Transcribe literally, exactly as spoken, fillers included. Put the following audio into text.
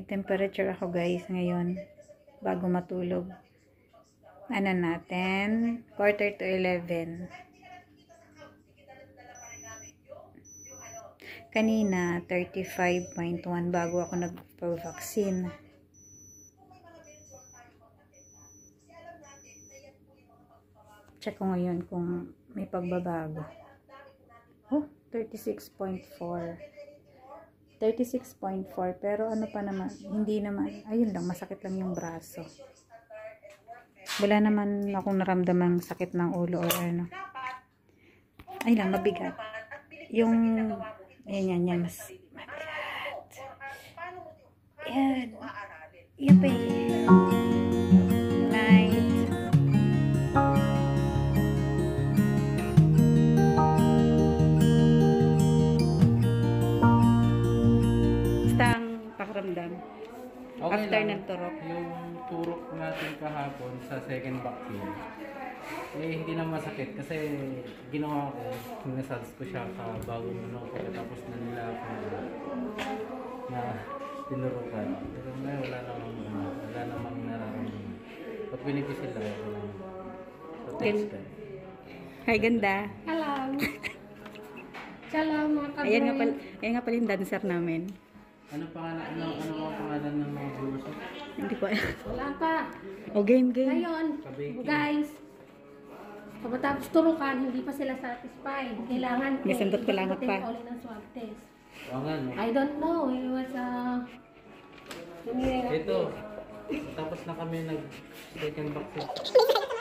temperature ako guys ngayon bago matulog. Ano natin? Quarter to eleven. Kanina, thirty-five point one bago ako nagpa-vaccine. Check ko ngayon kung may pagbabago. Oh, thirty-six point four. thirty-six point four. Pero ano pa naman, hindi naman, ayun lang, masakit lang yung braso. Wala naman akong naramdamang sakit ng ulo or ano. Ay lang, mabigat. Yung, yan, yan, yan, mas mabigat. Yan. Yape. Night. Pakiramdam. Okay After lang. ng turok. Yung turok natin kahapon sa second vaccine, eh hindi na masakit kasi ginawa ko, sinasals ko siya ka bago ano, pagkatapos na nila ako na tinurukan. Pero ngayon wala namang ano, wala namang nararamdaman. Pag binipisil lang ako lang. So, text ka. Hi, ganda. Hello. Shalom mga kabroy. Ayan nga pala, ayan nga pala yung dancer namin. Ano pangalan, ano, ano ang pangalan ng mga viewers mo? Hindi ko alam. Wala pa. O, game, game. Ngayon, guys, pagkatapos turukan, hindi pa sila satisfied. Kailangan May sandot ko langat pa. ulit ng swab test. Oo nga, no? I don't know. It was uh, Ito, tapos na kami nag second vaccine.